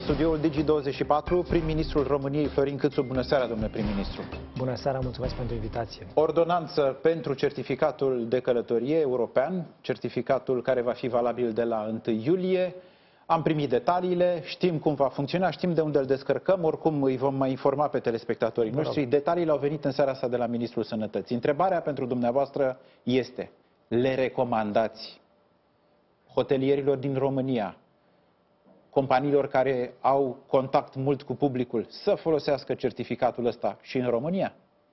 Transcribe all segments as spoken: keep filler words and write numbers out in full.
studioul Digi douăzeci și patru, prim-ministrul României, Florin Câțu. Bună seara, domnule prim-ministru. Bună seara, mulțumesc pentru invitație. Ordonanță pentru certificatul de călătorie european, certificatul care va fi valabil de la întâi iulie. Am primit detaliile, știm cum va funcționa, știm de unde îl descărcăm, oricum îi vom mai informa pe telespectatorii noștri. Detaliile au venit în seara asta de la Ministrul Sănătății. Întrebarea pentru dumneavoastră este: le recomandați hotelierilor din România, companiilor care au contact mult cu publicul, să folosească certificatul ăsta și în România?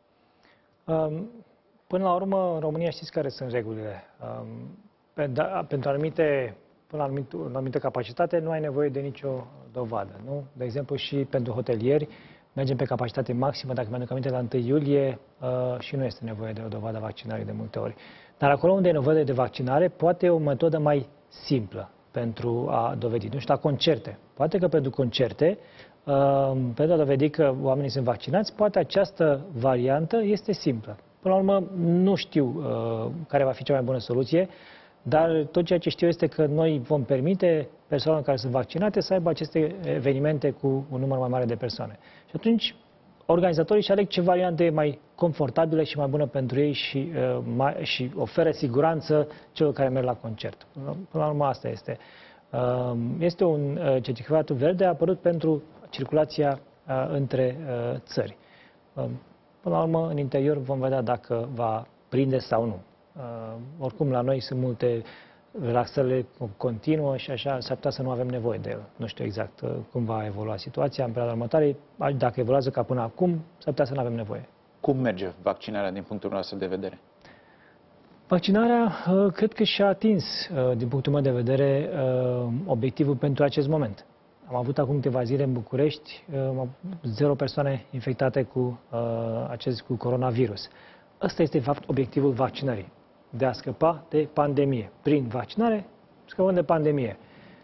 Până la urmă, în România știți care sunt regulile. Pentru anumite, până la anumite, la anumită capacitate nu ai nevoie de nicio dovadă. Nu? De exemplu, și pentru hotelieri mergem pe capacitate maximă, dacă mi-aduc aminte, la întâi iulie și nu este nevoie de o dovadă vaccinare de multe ori. Dar acolo unde e nevoie de vaccinare, poate e o metodă mai simplă pentru a dovedi. Nu știu, la concerte. Poate că pentru concerte, pentru a dovedi că oamenii sunt vaccinați, poate această variantă este simplă. Până la urmă, nu știu care va fi cea mai bună soluție, dar tot ceea ce știu este că noi vom permite persoanelor care sunt vaccinate să aibă aceste evenimente cu un număr mai mare de persoane. Și atunci, organizatorii își aleg ce variantă e mai confortabilă și mai bună pentru ei și, uh, mai, și oferă siguranță celor care merg la concert. Până la urmă, asta este. Uh, este un uh, certificat verde apărut pentru circulația uh, între uh, țări. Uh, până la urmă, în interior vom vedea dacă va prinde sau nu. Uh, oricum, la noi sunt multe relaxările continuă și așa s-ar putea să nu avem nevoie de el. Nu știu exact uh, cum va evolua situația în perioada următoare. Dacă evoluează ca până acum, s-ar putea să nu avem nevoie. Cum merge vaccinarea din punctul nostru de vedere? Vaccinarea uh, cred că și-a atins, uh, din punctul meu de vedere, uh, obiectivul pentru acest moment. Am avut acum câteva zile în București uh, zero persoane infectate cu uh, acest cu coronavirus. Ăsta este, de fapt, obiectivul vaccinării. De a scăpa de pandemie. Prin vaccinare, scăpăm de pandemie.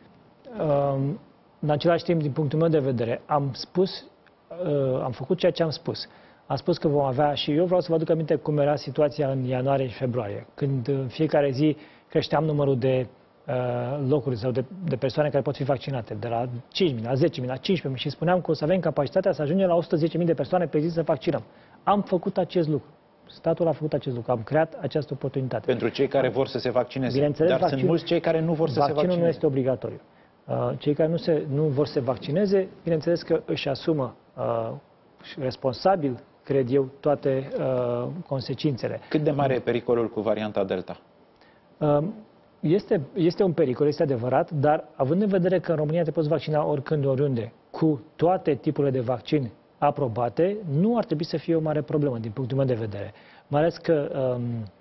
În același timp, din punctul meu de vedere, am spus, am făcut ceea ce am spus. Am spus că vom avea, și eu vreau să vă aduc aminte cum era situația în ianuarie și februarie, când în fiecare zi creșteam numărul de locuri sau de, de persoane care pot fi vaccinate, de la cinci mii, la zece mii, la cincisprezece mii, și spuneam că o să avem capacitatea să ajungem la o sută zece mii de persoane pe zi să vaccinăm. Am făcut acest lucru. Statul a făcut acest lucru. Am creat această oportunitate. Pentru cei care vor să se vaccineze. Bineînțeles, dar vaccin, sunt mulți cei care nu vor să se vaccineze. Vaccinul nu este obligatoriu. Cei care nu, se, nu vor să se vaccineze, bineînțeles că își asumă uh, responsabil, cred eu, toate uh, consecințele. Cât de mare e pericolul cu varianta Delta? Uh, este, este un pericol, este adevărat, dar având în vedere că în România te poți vaccina oricând, oriunde, cu toate tipurile de vaccin aprobate, nu ar trebui să fie o mare problemă din punctul meu de vedere. Mai ales că,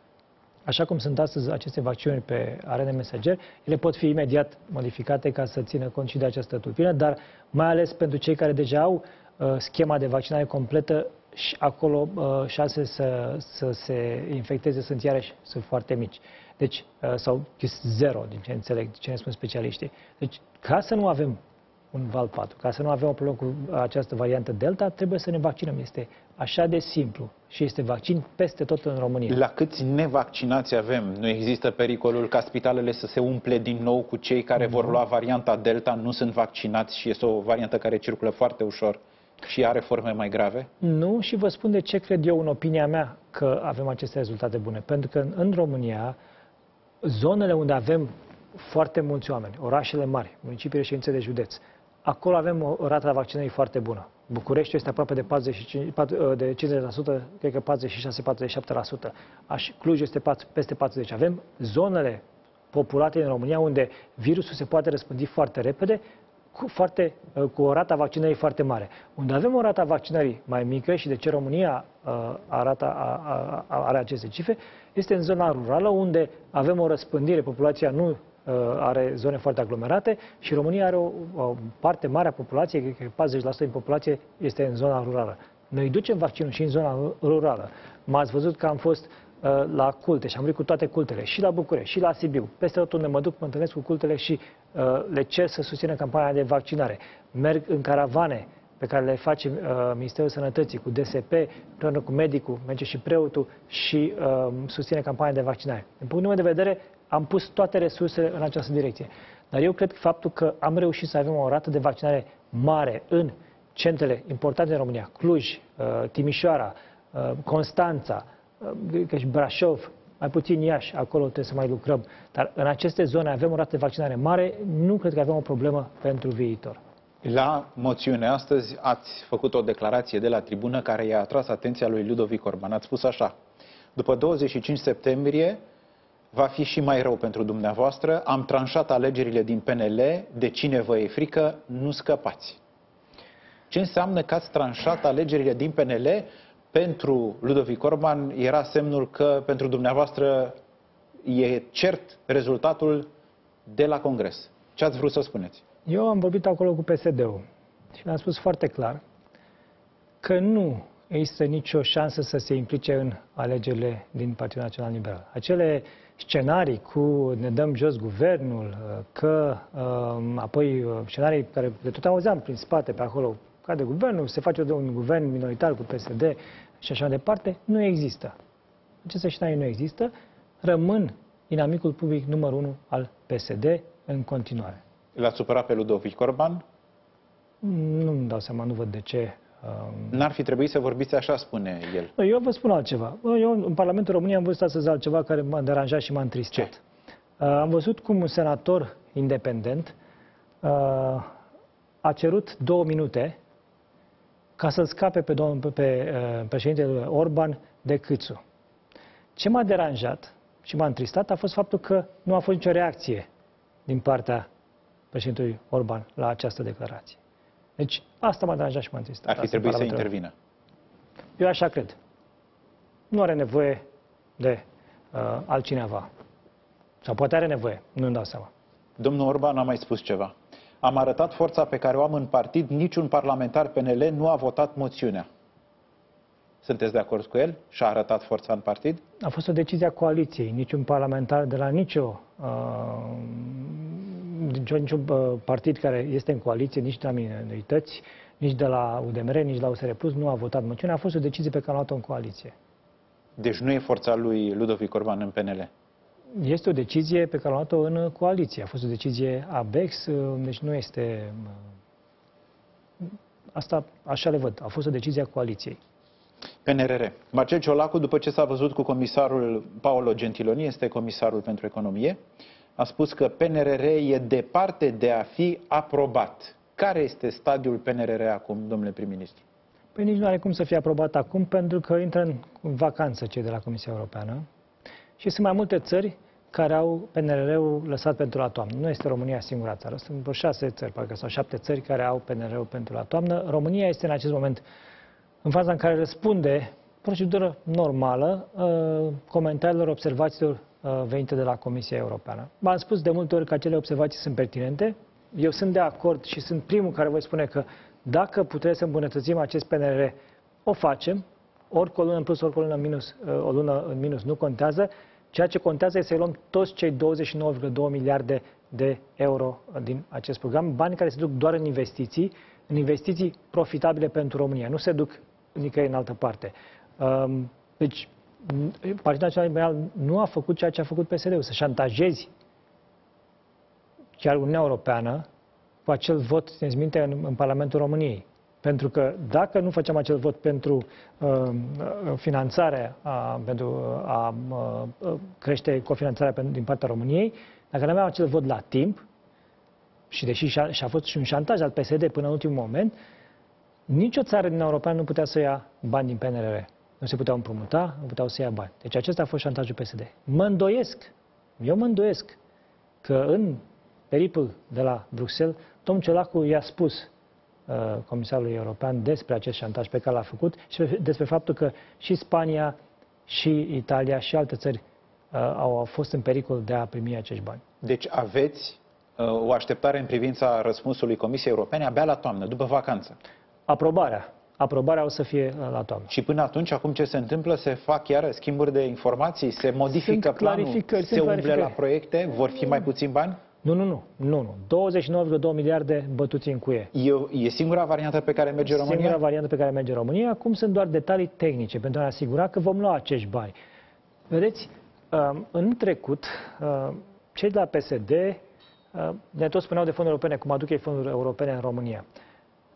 așa cum sunt astăzi aceste vaccinuri pe A R N mesager, ele pot fi imediat modificate ca să țină cont și de această tulpină, dar mai ales pentru cei care deja au schema de vaccinare completă, și acolo șanse să, să se infecteze sunt iarăși sunt foarte mici. Deci, sau zero, din ce înțeleg, din ce ne spun specialiștii. Deci, ca să nu avem un val patru. Ca să nu avem o problemă cu această variantă Delta, trebuie să ne vaccinăm. Este așa de simplu și este vaccin peste tot în România. La câți nevaccinați avem? Nu există pericolul ca spitalele să se umple din nou cu cei care mm-hmm. vor lua varianta Delta, nu sunt vaccinați și este o variantă care circulă foarte ușor și are forme mai grave? Nu, și vă spun de ce cred eu, în opinia mea, că avem aceste rezultate bune. Pentru că în România, zonele unde avem foarte mulți oameni, orașele mari, municipiile și ședințe de județ, acolo avem o rată de vaccinării foarte bună. București este aproape de, patruzeci și cinci, de cincizeci la sută, cred că patruzeci și șase patruzeci și șapte la sută. Cluj este peste patruzeci la sută. Avem zonele populate în România unde virusul se poate răspândi foarte repede, cu, foarte, cu o rată a vaccinării foarte mare. Unde avem o rată a vaccinării mai mică și de ce România uh, arată, a, a, a, are aceste cifre, este în zona rurală unde avem o răspândire, populația nu are zone foarte aglomerate și România are o, o parte mare a populației, cred că patruzeci la sută din populație este în zona rurală. Noi ducem vaccinul și în zona rurală. M-ați văzut că am fost uh, la culte și am venit cu toate cultele, și la București, și la Sibiu. Peste tot unde mă duc, mă întâlnesc cu cultele și uh, le cer să susțină campania de vaccinare. Merg în caravane pe care le face uh, Ministerul Sănătății cu D S P, împreună cu medicul, merge și preotul și uh, susține campania de vaccinare. Din punctul meu de vedere, am pus toate resursele în această direcție. Dar eu cred că faptul că am reușit să avem o rată de vaccinare mare în centrele importante în România, Cluj, Timișoara, Constanța, Brașov, mai puțin Iași, acolo trebuie să mai lucrăm. Dar în aceste zone avem o rată de vaccinare mare, nu cred că avem o problemă pentru viitor. La moțiune astăzi ați făcut o declarație de la tribună care i-a atras atenția lui Ludovic Orban. Ați spus așa: după douăzeci și cinci septembrie va fi și mai rău pentru dumneavoastră, am tranșat alegerile din P N L, de cine vă e frică, nu scăpați. Ce înseamnă că ați tranșat alegerile din P N L? Pentru Ludovic Orban era semnul că pentru dumneavoastră e cert rezultatul de la Congres. Ce ați vrut să spuneți? Eu am vorbit acolo cu P S D-ul și le-am spus foarte clar că nu există nicio șansă să se implice în alegerile din Partidul Național Liberal. Acele scenarii cu ne dăm jos guvernul, că apoi scenarii care de tot auzeam prin spate pe acolo, cade guvernul, se face un guvern minoritar cu P S D și așa mai departe, nu există. Aceste scenarii nu există, rămân inamicul public numărul unu al P S D în continuare. L-ați supărat pe Ludovic Orban? Nu-mi dau seama, nu văd de ce. N-ar fi trebuit să vorbiți așa, spune el. Eu vă spun altceva. Eu în Parlamentul României am văzut astăzi altceva care m-a deranjat și m-a întristat. Ce? Am văzut cum un senator independent a cerut două minute ca să-l scape pe, domn, pe, pe președintele Orban de Câțu. Ce m-a deranjat și m-a întristat a fost faptul că nu a fost nicio reacție din partea președintelui Orban la această declarație. Deci asta m-a deranjat și m-a întristat. Ar fi trebuit să intervină. Eu așa cred. Nu are nevoie de uh, altcineva. Sau poate are nevoie, nu-mi dau seama. Domnul Orban a mai spus ceva. Am arătat forța pe care o am în partid, niciun parlamentar P N L nu a votat moțiunea. Sunteți de acord cu el? Și-a arătat forța în partid? A fost o decizie a coaliției. Niciun parlamentar de la nicio, uh, nicio, nicio uh, partid care este în coaliție, nici de la minorități, nici de la U D M R, nici de la U S R Plus, nu a votat moțiunea. A fost o decizie pe care a luat-o în coaliție. Deci nu e forța lui Ludovic Orban în P N L? Este o decizie pe care a luat-o în coaliție. A fost o decizie a B E X, deci nu este... Asta așa le văd. A fost o decizie a coaliției. P N R R. Marcel Ciolacu, după ce s-a văzut cu comisarul Paolo Gentiloni, este comisarul pentru economie, a spus că P N R R e departe de a fi aprobat. Care este stadiul P N R R acum, domnule prim-ministru? Păi nici nu are cum să fie aprobat acum, pentru că intră în vacanță cei de la Comisia Europeană și sunt mai multe țări care au P N R R-ul lăsat pentru la toamnă. Nu este România singura țară, sunt vreo șase țări, parcă, sau șapte țări care au P N R R-ul pentru la toamnă. România este în acest moment în faza în care răspunde procedură normală uh, comentariilor, observațiilor uh, venite de la Comisia Europeană. V-am spus de multe ori că acele observații sunt pertinente. Eu sunt de acord și sunt primul care voi spune că dacă putem să îmbunătățim acest P N R R, o facem. Ori o lună în plus, ori o lună în minus, uh, o lună în minus nu contează. Ceea ce contează este să luăm toți cei douăzeci și nouă virgulă doi miliarde de euro din acest program, bani care se duc doar în investiții, în investiții profitabile pentru România. Nu se duc nicăieri în altă parte. Deci, Partidul Național Liberal nu a făcut ceea ce a făcut P S D-ul, să șantajezi chiar Uniunea Europeană cu acel vot, țineți minte, în, în Parlamentul României. Pentru că dacă nu făceam acel vot pentru uh, finanțare, a, pentru a uh, crește cofinanțarea din partea României, dacă nu aveam acel vot la timp, și deși și-a, și-a fost și un șantaj al P S D până în ultimul moment, nicio țară din Europeană nu putea să ia bani din P N R R. Nu se puteau împrumuta, nu puteau să ia bani. Deci acesta a fost șantajul P S D. Mă îndoiesc, eu mă îndoiesc că în periplul de la Bruxelles, domnul Ciolacu i-a spus uh, Comisarului European despre acest șantaj pe care l-a făcut și despre faptul că și Spania, și Italia, și alte țări uh, au fost în pericol de a primi acești bani. Deci aveți uh, o așteptare în privința răspunsului Comisiei Europene abia la toamnă, după vacanță. Aprobarea. Aprobarea o să fie la toamnă. Și până atunci, acum ce se întâmplă? Se fac iar schimburi de informații? Se modifică sunt planul? Se umble la proiecte? Vor fi mai puțini bani? Nu, nu, nu. nu, nu. douăzeci și nouă virgulă doi miliarde bătuți în cuie. E, e singura variantă pe care merge România? Singura variantă pe care merge România. Acum sunt doar detalii tehnice pentru a ne asigura că vom lua acești bani. Vedeți, în trecut, cei de la P S D ne tot spuneau de fonduri europene, cum aduc ei fonduri europene în România.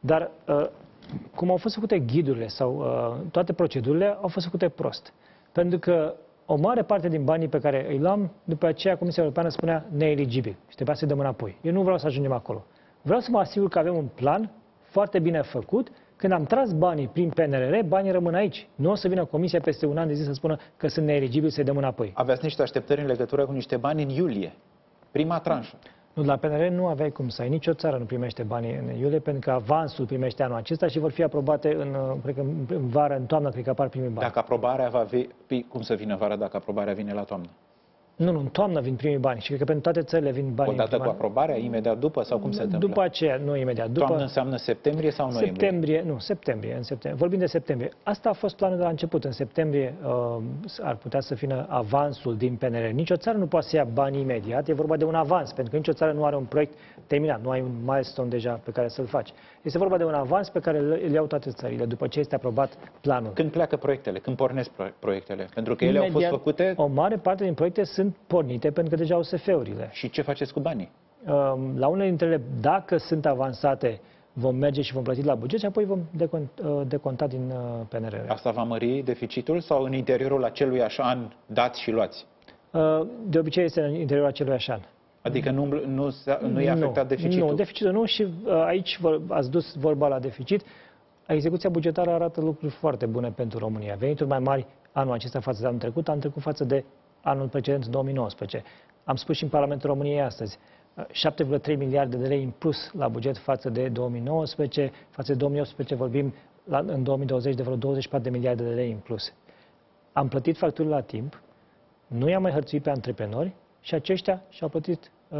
Dar uh, cum au fost făcute ghidurile sau uh, toate procedurile, au fost făcute prost. Pentru că o mare parte din banii pe care îi luam, după aceea Comisia Europeană spunea neeligibil și trebuia să-i dăm înapoi. Eu nu vreau să ajungem acolo. Vreau să mă asigur că avem un plan foarte bine făcut. Când am tras banii prin P N R R, banii rămân aici. Nu o să vină Comisia peste un an de zi să spună că sunt neeligibili, să-i dăm înapoi. Aveați niște așteptări în legătură cu niște bani în iulie, prima tranșă. Nu, la P N R R nu aveai cum să ai. Nicio țară nu primește banii în iulie, pentru că avansul primește anul acesta și vor fi aprobate în, cred că în vară, în toamnă, cred că apar primii bani. Dacă aprobarea va fi, cum să vină vara dacă aprobarea vine la toamnă? Nu, nu, în toamnă vin primii bani și cred că pentru toate țările vin banii. Odată cu aprobarea, imediat după sau cum se întâmplă? După aceea, nu imediat. După... Toamnă înseamnă septembrie sau noiembrie? Septembrie, nu, septembrie, în septembrie. Vorbim de septembrie. Asta a fost planul de la început. În septembrie uh, ar putea să vină avansul din P N R R. Nici o țară nu poate să ia bani imediat, e vorba de un avans, pentru că nicio țară nu are un proiect terminat, nu ai un milestone deja pe care să-l faci. Este vorba de un avans pe care îl iau toate țările, după ce este aprobat planul. Când pleacă proiectele? Când pornesc proiectele? Pentru că ele imediat, au fost făcute... O mare parte din proiecte sunt pornite, pentru că deja au S F-urile. Și ce faceți cu banii? La unele dintre ele, dacă sunt avansate, vom merge și vom plăti la buget și apoi vom deconta din P N R R. Asta va mări deficitul sau în interiorul acelui așa an dați și luați? De obicei este în interiorul acelui așa an. Adică nu, nu, nu i-a afectat deficitul? Nu, deficitul nu și aici ați dus vorba la deficit. Execuția bugetară arată lucruri foarte bune pentru România. Venituri mai mari anul acesta față de anul trecut, anul trecut față de anul precedent, două mii nouăsprezece. Am spus și în Parlamentul României astăzi, șapte virgulă trei miliarde de lei în plus la buget față de două mii nouăsprezece, față de două mii optsprezece vorbim la, în două mii douăzeci de vreo douăzeci și patru de miliarde de lei în plus. Am plătit facturile la timp, nu i-am mai hărțuit pe antreprenori și aceștia și-au plătit uh,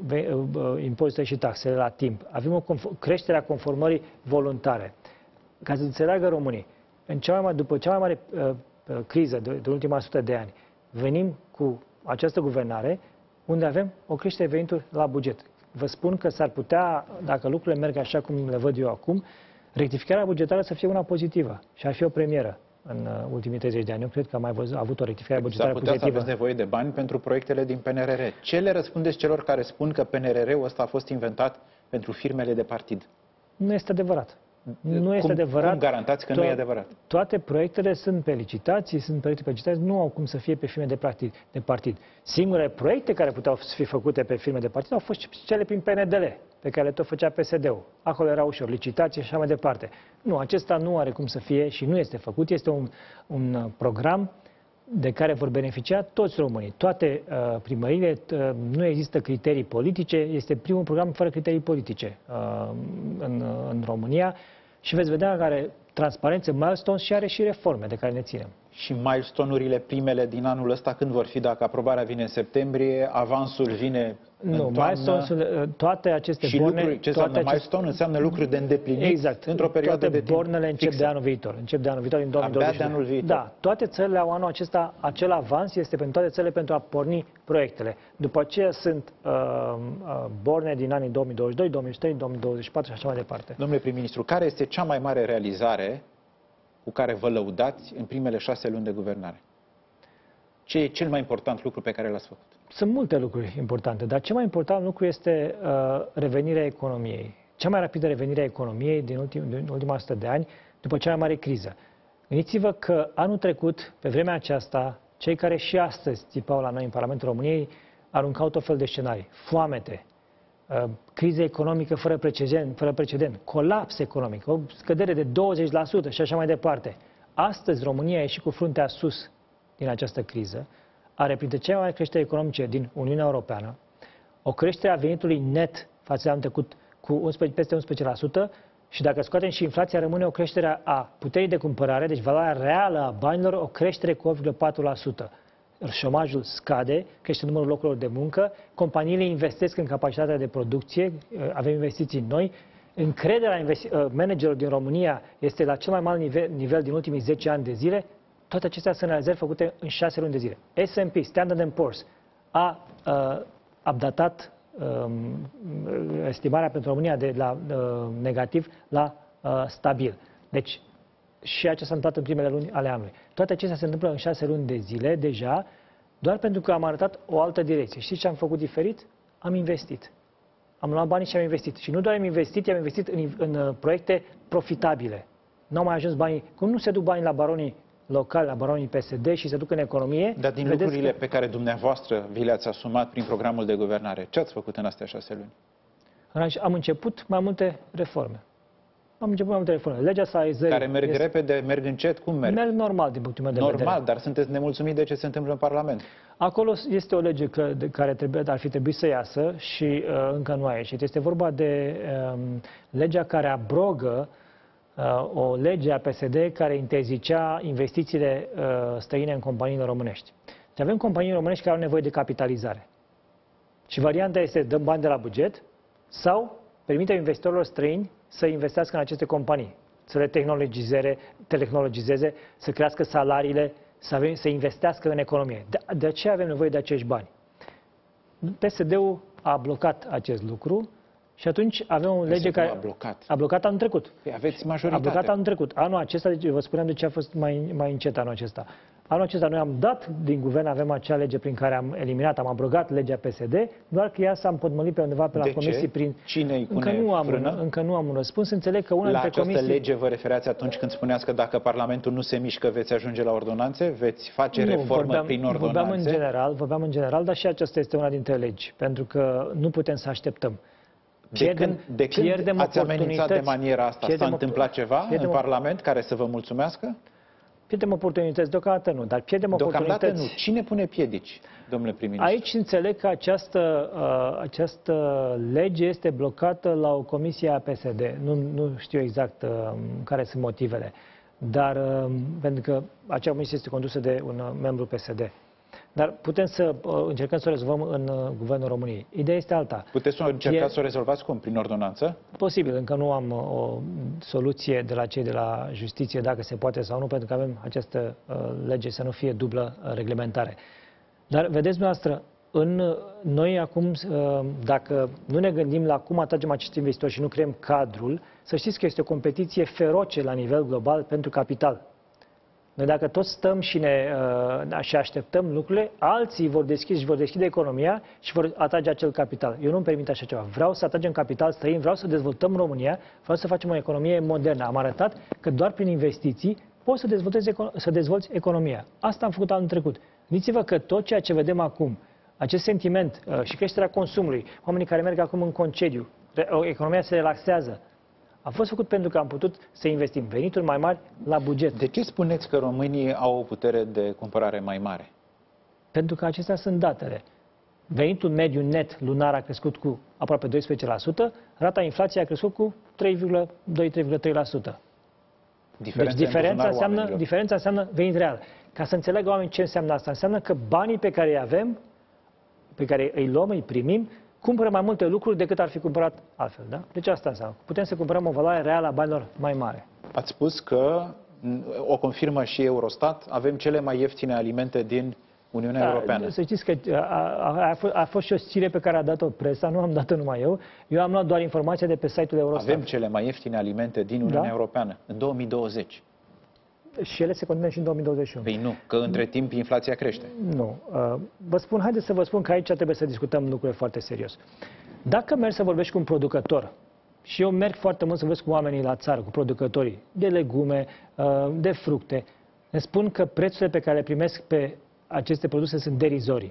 uh, impozitele și taxele la timp. Avem o conf- creștere a conformării voluntare. Ca să înțeleagă românii, în cea mai mare, după cea mai mare uh, criză de, de ultima sută de ani, venim cu această guvernare unde avem o creștere de venituri la buget. Vă spun că s-ar putea, dacă lucrurile merg așa cum le văd eu acum, rectificarea bugetară să fie una pozitivă și ar fi o premieră în ultimii treizeci de ani. Eu cred că am mai văzut, avut o rectificare bugetară pozitivă. S-ar putea să aveți nevoie de bani pentru proiectele din P N R R. Ce le răspundeți celor care spun că P N R R-ul ăsta a fost inventat pentru firmele de partid? Nu este adevărat. Nu este cum, adevărat. Cum garantați că to- nu e adevărat? Toate proiectele sunt pe licitații, sunt proiecte pe licitații, nu au cum să fie pe firme de partid. De partid. Singurele proiecte care puteau fi făcute pe firme de partid au fost cele prin P N D L, pe care le tot făcea P S D-ul. Acolo era ușor, licitații și așa mai departe. Nu, acesta nu are cum să fie și nu este făcut. Este un, un program de care vor beneficia toți românii, toate uh, primările, uh, nu există criterii politice, este primul program fără criterii politice uh, în, în România și veți vedea că are transparență, milestones și are și reforme de care ne ținem. Și milestone-urile primele din anul ăsta când vor fi, dacă aprobarea vine în septembrie, avansul vine nu, în toamnă? Toate aceste și borne... lucruri, ce înseamnă acest... milestone? Înseamnă lucruri de îndeplinit exact. într-o perioadă toate de timp bornele încep fixă. de anul viitor. Încep de anul viitor, din două mii douăzeci. Abia de anul viitor. Da, toate țările au anul acesta, acel avans este pentru toate țările pentru a porni proiectele. După aceea sunt uh, uh, borne din anii două mii douăzeci și doi, două mii douăzeci și trei, două mii douăzeci și patru și așa mai departe. Domnule prim-ministru, care este cea mai mare realizare cu care vă lăudați în primele șase luni de guvernare? Ce e cel mai important lucru pe care l-ați făcut? Sunt multe lucruri importante, dar cel mai important lucru este uh, revenirea economiei. Cea mai rapidă revenire a economiei din, ultim, din ultima sută de ani, după cea mai mare criză. Gândiți-vă că anul trecut, pe vremea aceasta, cei care și astăzi țipau la noi în Parlamentul României aruncau tot fel de scenarii. Foamete, uh, criză economică fără precedent, fără precedent, colaps economic, o scădere de douăzeci la sută și așa mai departe. Astăzi România a ieșit cu fruntea sus din această criză, are printre cele mai mari creșteri economice din Uniunea Europeană, o creștere a venitului net față de anul trecut cu unsprezece, peste unsprezece la sută și dacă scoatem și inflația, rămâne o creștere a puterii de cumpărare, deci valoarea reală a banilor, o creștere cu opt virgulă patru la sută. Șomajul scade, crește numărul locurilor de muncă, companiile investesc în capacitatea de producție, avem investiții noi, încrederea managerilor din România este la cel mai mare nivel, nivel din ultimii zece ani de zile. Toate acestea sunt realizări făcute în șase luni de zile. S and P, Standard and Poor's, a uh, updatat uh, estimarea pentru România de la uh, negativ la uh, stabil. Deci, și aceasta s-a întâmplat în primele luni ale anului. Toate acestea se întâmplă în șase luni de zile deja, doar pentru că am arătat o altă direcție. Știți ce am făcut diferit? Am investit. am luat banii și am investit. Și nu doar am investit, i-am investit în, în uh, proiecte profitabile. Nu au mai ajuns banii. Cum nu se duc banii la baronii locali, la baronii P S D și se duc în economie? Dar din lucrurile că... pe care dumneavoastră vi le-ați asumat prin programul de guvernare, ce ați făcut în astea șase luni? Am început mai multe reforme. Am început mai multe reforme. Legea salarizării... Care merg este... repede, merg încet, cum merg? Merg normal, din punctul meu de normal, vedere. Normal, dar sunteți nemulțumit de ce se întâmplă în Parlament. Acolo este o lege că, de, care trebuie, ar fi trebuit să iasă și uh, încă nu a ieșit. Este vorba de um, legea care abrogă uh, o lege a P S D care interzicea investițiile uh, străine în companiile românești. Deci avem companii românești care au nevoie de capitalizare. Și varianta este dăm bani de la buget sau permite investitorilor străini să investească în aceste companii, să le tehnologizeze, tehnologizeze să crească salariile, să, avem, să investească în economie. De, de aceea avem nevoie de acești bani. P S D-ul a blocat acest lucru și atunci avem o lege care... a blocat. A blocat anul trecut. Păi aveți majoritate. A blocat anul trecut. Anul acesta, deci vă spuneam de ce a fost mai, mai încet anul acesta. Anul acesta noi am dat din guvern, avem acea lege prin care am eliminat, am abrogat legea P S D, doar că ea s-a împotmolit pe undeva pe la de comisii ce? prin... Cine-i pune încă nu am frână? Un, încă nu am un răspuns. Înțeleg că una la dintre această comisii... lege vă referați atunci când spuneați că dacă Parlamentul nu se mișcă, veți ajunge la ordonanțe? Veți face nu, reformă vorbeam, prin ordonanțe? Vorbeam în general, vorbeam în general, dar și aceasta este una dintre legi, pentru că nu putem să așteptăm. Pierdem, de când, de când pierdem ați amenințat de maniera asta? S-a întâmplat ceva în Parlament care să vă mulțumească? Pierdem oportunități, deocamdată nu, dar pierdem deocamdată oportunități. Nu. Cine pune piedici, domnule prim-ministru? Aici înțeleg că această, uh, această lege este blocată la o comisie a P S D. Nu, nu știu exact uh, care sunt motivele, dar uh, pentru că acea comisie este condusă de un uh, membru P S D. Dar putem să uh, încercăm să o rezolvăm în uh, Guvernul României. Ideea este alta. Puteți să încercați e... să o rezolvați cum? Prin ordonanță? Posibil. Încă nu am uh, o soluție de la cei de la justiție, dacă se poate sau nu, pentru că avem această uh, lege să nu fie dublă uh, reglementare. Dar vedeți dumneavoastră, în, uh, noi acum, uh, dacă nu ne gândim la cum atragem acești investitori și nu creăm cadrul, să știți că este o competiție feroce la nivel global pentru capital. Noi dacă toți stăm și, ne, uh, și așteptăm lucrurile, alții vor deschide, vor deschide economia și vor atrage acel capital. Eu nu-mi permit așa ceva. Vreau să atragem capital străin, vreau să dezvoltăm România, vreau să facem o economie modernă. Am arătat că doar prin investiții poți să dezvoltezi, să dezvolți economia. Asta am făcut anul trecut. Gândiți-vă că tot ceea ce vedem acum, acest sentiment uh, și creșterea consumului, oamenii care merg acum în concediu, economia se relaxează, a fost făcut pentru că am putut să investim venituri mai mari la buget. De ce spuneți că românii au o putere de cumpărare mai mare? Pentru că acestea sunt datele. Venitul mediu net lunar a crescut cu aproape doisprezece la sută, rata inflației a crescut cu trei virgulă doi - trei virgulă trei la sută. Deci diferența înseamnă, diferența înseamnă venit real. Ca să înțeleagă oamenii ce înseamnă asta, înseamnă că banii pe care îi avem, pe care îi luăm, îi primim, cumpără mai multe lucruri decât ar fi cumpărat altfel. Da? Deci asta înseamnă. Putem să cumpărăm o valoare reală a banilor mai mare. Ați spus că, o confirmă și Eurostat, avem cele mai ieftine alimente din Uniunea da, Europeană. Să știți că a, a, a, fost, a fost și o știre pe care a dat-o presa, nu am dat-o numai eu. Eu am luat doar informația de pe site-ul Eurostat. Avem cele mai ieftine alimente din Uniunea da? Europeană în două mii douăzeci. Și ele se continuă și în două mii douăzeci și unu. Păi nu, că între timp inflația crește. Nu. Vă spun, haideți să vă spun că aici trebuie să discutăm lucrurile foarte serios. Dacă mergi să vorbești cu un producător, și eu merg foarte mult să vorbesc cu oamenii la țară, cu producătorii de legume, de fructe, ne spun că prețurile pe care le primesc pe aceste produse sunt derizorii.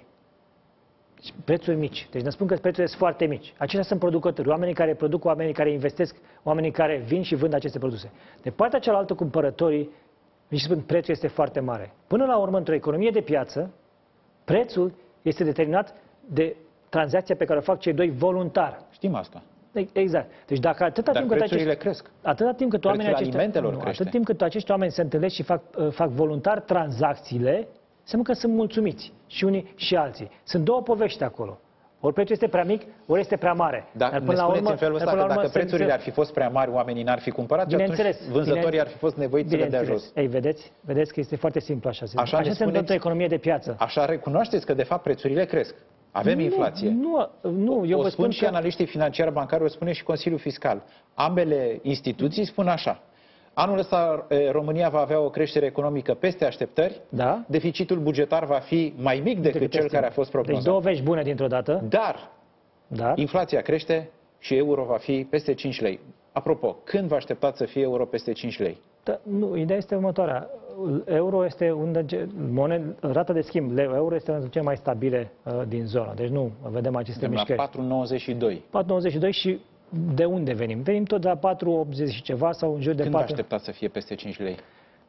Prețuri mici. Deci ne spun că prețurile sunt foarte mici. Aceștia sunt producători, oamenii care produc, oamenii care investesc, oamenii care vin și vând aceste produse. De partea cealaltă, cumpărătorii și spun prețul este foarte mare. Până la urmă, într-o economie de piață, prețul este determinat de tranzacția pe care o fac cei doi voluntar. Știm asta. Exact. Deci dacă atâta Dar timp cât prețurile acești, cresc. atâta timp cât oamenii aceștia, nu, atât timp cât acești oameni se întâlnesc și fac, fac voluntar tranzacțiile, înseamnă că sunt mulțumiți și unii și alții. Sunt două povești acolo. Ori prețul este prea mic, ori este prea mare. Dar dar până ne spuneți urmă, în felul ăsta că dacă prețurile ar fi fost prea mari, oamenii n-ar fi cumpărat și atunci vânzătorii bine, ar fi fost nevoiți să le dea jos. Ei, vedeți? Vedeți că este foarte simplu așa. Așa, așa se întâmplă o economie de piață. Așa recunoașteți că de fapt prețurile cresc. Avem nu, inflație. Nu, nu, eu o vă spun, spun și că... analiștii financiari bancari, o spune și Consiliul Fiscal. Ambele instituții spun așa. Anul ăsta România va avea o creștere economică peste așteptări, da? Deficitul bugetar va fi mai mic decât, decât cel care a fost prognozat. Deci două vești bune dintr-o dată. Dar, Dar, inflația crește, și euro va fi peste cinci lei. Apropo, când vă așteptați să fie euro peste cinci lei? Da, nu, ideea este următoarea. Euro este un moned, rata de schimb, euro este una dintre cele mai stabile uh, din zona. Deci nu vedem aceste Suntem mișcări. la patru virgulă nouăzeci și doi. patru virgulă nouăzeci și doi și de unde venim? Venim tot de la patru virgulă optzeci și ceva sau în jur de Când patru. vă așteptați să fie peste cinci lei?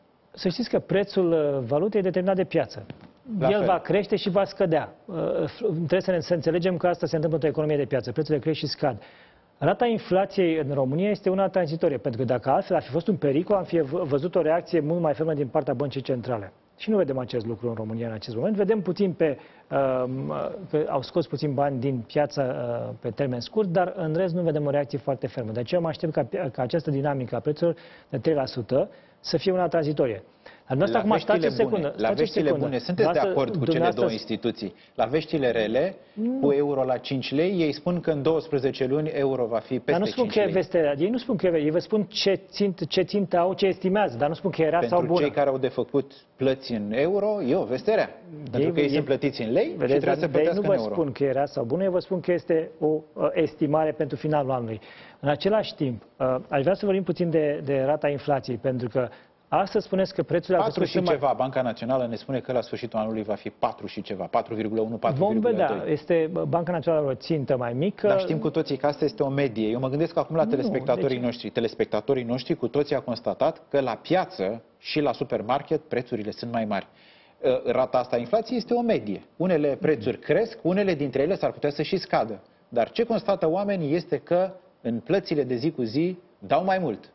Să știți că prețul valutei e determinat de piață. La El fel. va crește și va scădea. Uh, trebuie să, ne, să înțelegem că asta se întâmplă într-o economie de piață. Prețurile cresc și scad. Rata inflației în România este una tranzitorie, pentru că dacă altfel ar fi fost un pericol, am fi văzut o reacție mult mai fermă din partea băncii centrale. Și nu vedem acest lucru în România în acest moment. Vedem puțin pe, uh, că au scos puțin bani din piață uh, pe termen scurt, dar în rest nu vedem o reacție foarte fermă. De aceea mă aștept ca, ca această dinamică a prețurilor de trei la sută să fie una tranzitorie. Dar La acum, stați o secundă. La veștile bune, sunteți de acord cu cele două instituții? La veștile rele, nu. cu euro la cinci lei, ei spun că în douăsprezece luni euro va fi peste dar nu spun cinci că lei. e vestea. Ei nu spun că e, ei vă spun ce țintă, ce țintă au, ce estimează, dar nu spun că e rea sau Pentru bună. cei care au de făcut plăți în euro, e o veste rea. Pentru că ei, ei sunt plătiți în lei și vedeți, trebuie să plătească nu în vă euro. spun că e rea sau bună, eu vă spun că este o uh, estimare pentru finalul anului. În același timp, uh, aș vrea să vorbim puțin de, de rata inflației, pentru că astăzi spuneți că prețurile... patru și mai... ceva, Banca Națională ne spune că la sfârșitul anului va fi patru și ceva, patru virgulă unu, patru virgulă doi. Vom vedea, este Banca Națională o țintă mai mică. Dar știm cu toții că asta este o medie. Eu mă gândesc acum la Nu, telespectatorii deci... noștri. Telespectatorii noștri cu toții au constatat că la piață și la supermarket prețurile sunt mai mari. Rata asta a inflației este o medie. Unele prețuri cresc, unele dintre ele s-ar putea să și scadă. Dar ce constată oamenii este că în plățile de zi cu zi dau mai mult.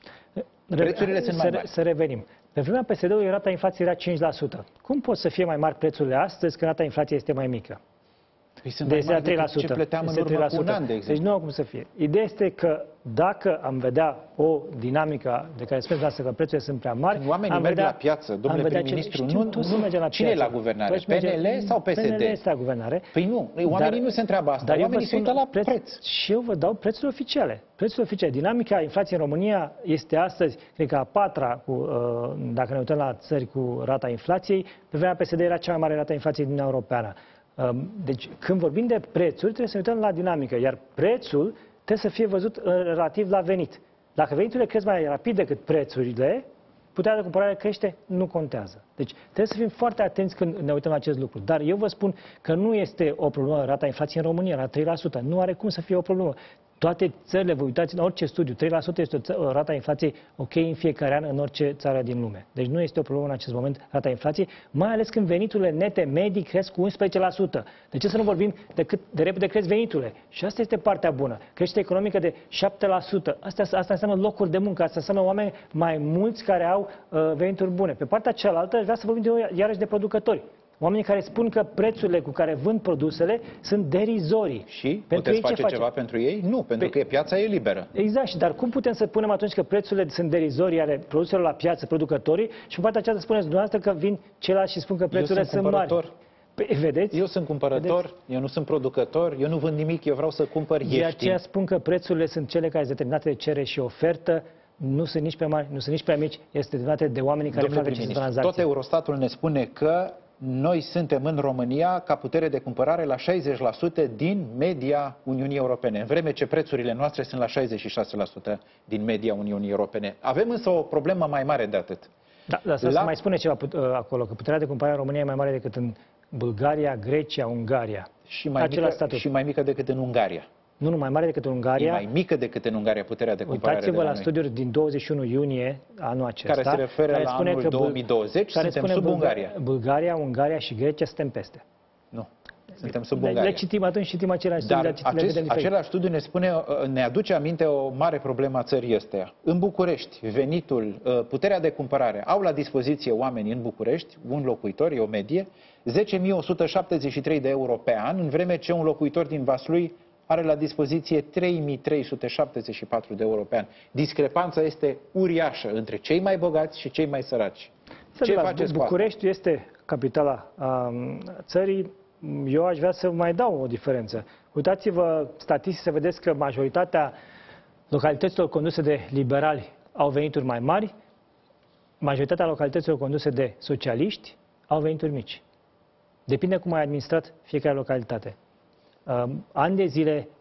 Prețurile sunt mai mari. Să revenim. Pe vremea P S D-ului rata inflației era cinci la sută. Cum pot să fie mai mari prețurile astăzi când rata inflației este mai mică? Păi sunt De mai mari trei la decât sută. ce plăteam în Este urmă cu un trei la sută. an, de exemplu. Deci nu au cum să fie. Ideea este că dacă am vedea o dinamică de care spuneți asta, că prețurile sunt prea mari, oamenii am merg vedea, la piață, domnule prim-ministru, nu, nu, merge la cine e piață. la guvernare? Păi P N L sau P S D? P N L este la guvernare. Păi nu, oamenii dar, nu se întreabă asta, dar oamenii se uită la preț. preț. Și eu vă dau prețurile oficiale. Prețurile oficiale. Dinamica inflației în România este astăzi, cred că a patra, cu, dacă ne uităm la țări cu rata inflației, pe vremea P S D era cea mai mare rata inflației din Uniunea Europeană. Deci, când vorbim de prețuri, trebuie să ne uităm la dinamică, iar prețul trebuie să fie văzut relativ la venit. Dacă veniturile cresc mai rapid decât prețurile, puterea de cumpărare crește, nu contează. Deci, trebuie să fim foarte atenți când ne uităm la acest lucru. Dar eu vă spun că nu este o problemă rata inflației în România, la trei la sută. Nu are cum să fie o problemă. Toate țările, vă uitați în orice studiu, trei la sută este o rata inflației ok în fiecare an în orice țară din lume. Deci nu este o problemă în acest moment rata inflației, mai ales când veniturile nete medii cresc cu unsprezece la sută. De ce să nu vorbim de cât de repede cresc veniturile? Și asta este partea bună. Crește economică de șapte la sută. Asta, asta înseamnă locuri de muncă, asta înseamnă oameni mai mulți care au uh, venituri bune. Pe partea cealaltă, vreau să vorbim de, iarăși de producători. Oamenii care spun că prețurile cu care vând produsele sunt derizorii. Și pentru puteți ei, face ce ceva pentru ei? Nu, pentru Pe... că piața e liberă. Exact. Dar cum putem să spunem atunci că prețurile sunt derizorii ale produselor la piață, producătorii, și în partea aceasta spuneți dumneavoastră că vin ceilalți și spun că prețurile sunt, sunt mari? Păi, vedeți? Eu sunt cumpărător, vedeți? Eu nu sunt producător, eu nu vând nimic, eu vreau să cumpăr ieftin. De aceea spun că prețurile sunt cele care sunt determinate de cerere și ofertă, nu sunt nici prea mari, nu sunt nici prea mici, este determinate de oamenii care Domnule fac aceste tranzacții. Tot Eurostatul ne spune că noi suntem în România ca putere de cumpărare la șaizeci la sută din media Uniunii Europene, în vreme ce prețurile noastre sunt la șaizeci și șase la sută din media Uniunii Europene. Avem însă o problemă mai mare de atât. Da, dar să la... mai spune ceva acolo, că puterea de cumpărare în România e mai mare decât în Bulgaria, Grecia, Ungaria. Și mai, mică, și mai mică decât în Ungaria. Nu, nu, mai mare decât în Ungaria. E mai mică decât în Ungaria puterea de cumpărare. Uitați-vă la, la studiuri din douăzeci și unu iunie anul acesta. Care se referă care la spune anul că două mii douăzeci, care suntem spune sub Ungaria. Bulgaria, Ungaria și Grecia suntem peste. Nu, suntem sub le, Ungaria. Le citim atunci, citim același studiu. Dar acest, același studiu ne spune, ne aduce aminte o mare problemă a țării astea. În București, venitul, puterea de cumpărare, au la dispoziție oamenii în București, un locuitor, e o medie, zece mii o sută șaptezeci și trei de euro pe an, în vreme ce un locuitor din Vaslui are la dispoziție trei mii trei sute șaptezeci și patru de euro pe an. Discrepanța este uriașă între cei mai bogați și cei mai săraci. Ce faceți? București este capitala um, țării. Eu aș vrea să mai dau o diferență. Uitați-vă statistic să vedeți că majoritatea localităților conduse de liberali au venituri mai mari, majoritatea localităților conduse de socialiști au venituri mici. Depinde cum ai administrat fiecare localitate. Uh, ani de zile,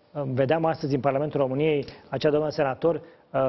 Vedeam astăzi în Parlamentul României acea doamnă senator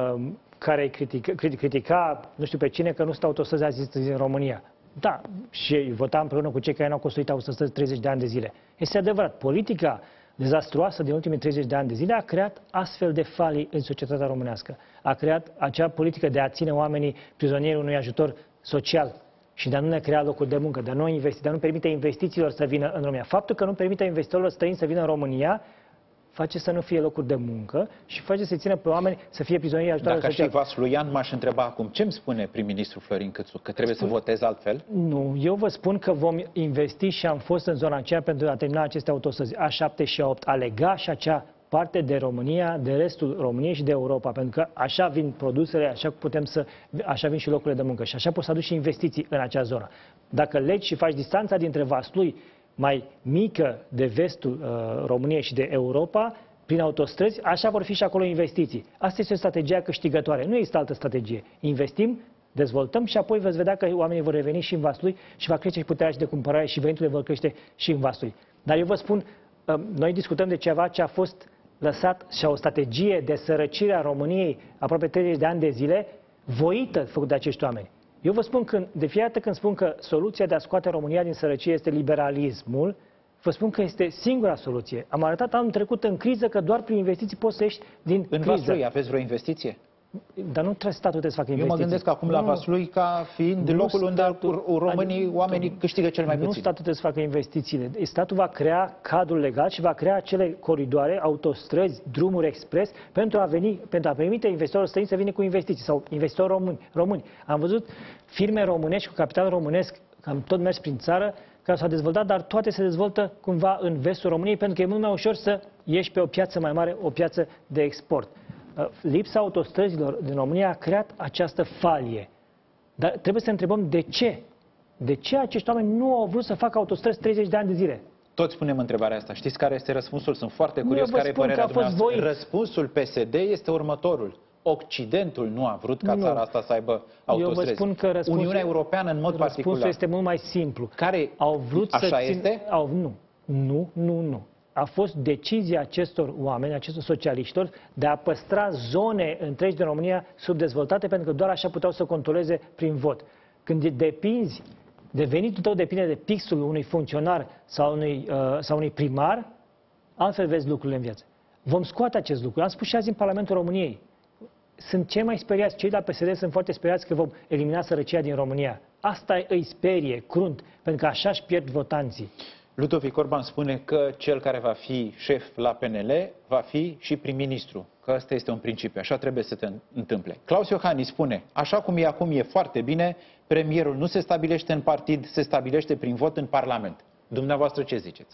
care critica, critica, nu știu pe cine, că nu sunt autostrăzi astăzi în România. Da, și vota împreună cu cei care n-au construit autostrăzi treizeci de ani de zile. Este adevărat, politica dezastruoasă din ultimii treizeci de ani de zile a creat astfel de falii în societatea românească. A creat acea politică de a ține oamenii prizonieri unui ajutor social și de a nu ne crea locuri de muncă, de a nu investi, de a nu permite investițiilor să vină în România. Faptul că nu permite investitorilor străini să vină în România face să nu fie locuri de muncă și face să țină pe oameni să fie prizonieri ajutorului social. Dacă aș fi Vasluian, m-aș întreba acum, ce îmi spune prim-ministru Florin Cîțu? Că trebuie spune... să votez altfel? Nu, eu vă spun că vom investi și am fost în zona aceea pentru a termina aceste autostrăzi A șapte și A opt, a lega și acea parte de România, de restul României și de Europa, pentru că așa vin produsele, așa putem să, așa vin și locurile de muncă și așa poți să aduci și investiții în acea zonă. Dacă legi și faci distanța dintre Vaslui mai mică de vestul uh, României și de Europa, prin autostrăzi, așa vor fi și acolo investiții. Asta este o strategie câștigătoare. Nu există altă strategie. Investim, dezvoltăm și apoi veți vedea că oamenii vor reveni și în Vaslui și va crește și puterea și de cumpărare și veniturile vor crește și în Vaslui. Dar eu vă spun, uh, noi discutăm de ceva ce a fost lăsat și o strategie de sărăcire a României aproape treizeci de ani de zile, voită făcut de acești oameni. Eu vă spun că, de fiecare dată când spun că soluția de a scoate România din sărăcie este liberalismul, vă spun că este singura soluție. Am arătat anul trecut în criză că doar prin investiții poți să ieși din în criză. Vaslui aveți vreo investiție? Dar nu trebuie statul să facă investiții. Eu mă gândesc acum la Vaslui ca fiind nu locul unde statul, românii, oamenii câștigă cel mai puțin. Nu statul trebuie să facă investițiile. Statul va crea cadrul legal și va crea acele coridoare, autostrăzi, drumuri expres pentru a veni, pentru a permite investitorilor străini să vină cu investiții sau investitori români. români. Am văzut firme românești cu capital românesc, am tot mers prin țară, care s-au dezvoltat, dar toate se dezvoltă cumva în vestul României, pentru că e mult mai ușor să ieși pe o piață mai mare, o piață de export. Lipsa autostrăzilor din România a creat această falie. Dar trebuie să întrebăm de ce. De ce acești oameni nu au vrut să facă autostrăzi treizeci de ani de zile? Toți punem întrebarea asta. Știți care este răspunsul? Sunt foarte curios care e părerea dumneavoastră. Voit. Răspunsul P S D este următorul. Occidentul nu a vrut ca nu. țara asta să aibă autostrăzi. Eu vă spun că răspunsul, Uniunea Europeană în mod răspunsul particular. este mult mai simplu. Care au vrut așa să țin... este? Au... Nu, nu, nu, nu. A fost decizia acestor oameni, acestor socialiștilor, de a păstra zone întregi din România subdezvoltate, pentru că doar așa puteau să controleze prin vot. Când depinzi, de venitul tău depinde de pixul unui funcționar sau unui, uh, sau unui primar, altfel vezi lucrurile în viață. Vom scoate acest lucru. Am spus și azi în Parlamentul României. Sunt cei mai speriați, cei de la P S D sunt foarte speriați că vom elimina sărăcia din România. Asta îi sperie, crunt, pentru că așa își pierd votanții. Ludovic Orban spune că cel care va fi șef la P N L va fi și prim-ministru, că ăsta este un principiu, așa trebuie să se întâmple. Claus Iohannis spune, așa cum e acum e foarte bine, premierul nu se stabilește în partid, se stabilește prin vot în Parlament. Dumneavoastră ce ziceți?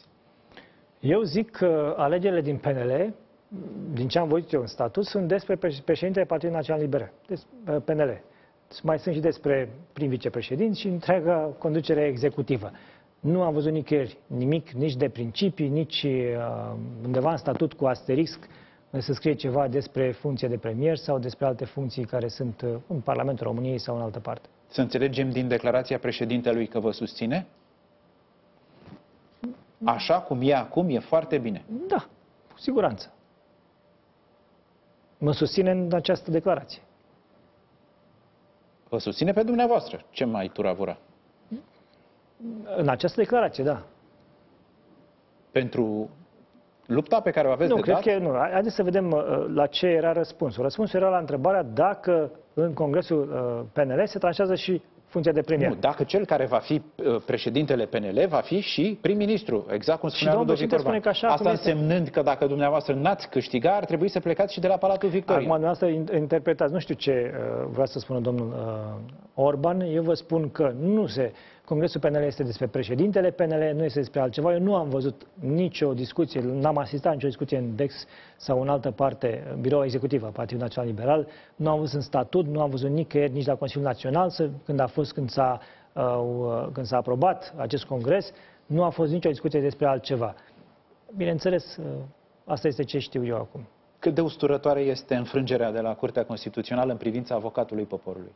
Eu zic că alegerile din P N L, din ce am văzut eu în statut, sunt despre președintele Partidului Național Liberal, P N L. Mai sunt și despre prim vicepreședinți și întreaga conducere executivă. Nu am văzut nicăieri nimic, nici de principii, nici uh, undeva în statut cu asterisc să scrie ceva despre funcție de premier sau despre alte funcții care sunt uh, în Parlamentul României sau în altă parte. Să înțelegem din declarația președintelui că vă susține? Așa cum e acum, e foarte bine. Da, cu siguranță. Mă susține în această declarație. Vă susține pe dumneavoastră. Ce mai turavura? În această declarație, da. Pentru lupta pe care o aveți nu, de cred dat? Că, nu, haideți să vedem uh, la ce era răspunsul. Răspunsul era la întrebarea dacă în Congresul uh, P N L se tranșează și funcția de premier. Nu, dacă cel care va fi uh, președintele P N L va fi și prim-ministru, exact cum spunea Ludovic Orban. Că așa Asta însemnând că dacă dumneavoastră n-ați câștiga, ar trebui să plecați și de la Palatul Victoriei. Acum, dumneavoastră interpretați, nu știu ce uh, vrea să spună domnul uh, Orban, eu vă spun că nu se... Congresul P N L este despre președintele P N L, nu este despre altceva. Eu nu am văzut nicio discuție, n-am asistat nicio discuție în D E X sau în altă parte, în biroul executiv al Partidului Național Liberal. Nu am văzut în statut, nu am văzut nicăieri, nici la Consiliul Național, când a fost, când s-a, uh, când s-a aprobat acest congres, nu a fost nicio discuție despre altceva. Bineînțeles, uh, asta este ce știu eu acum. Cât de usturătoare este înfrângerea de la Curtea Constituțională în privința avocatului poporului?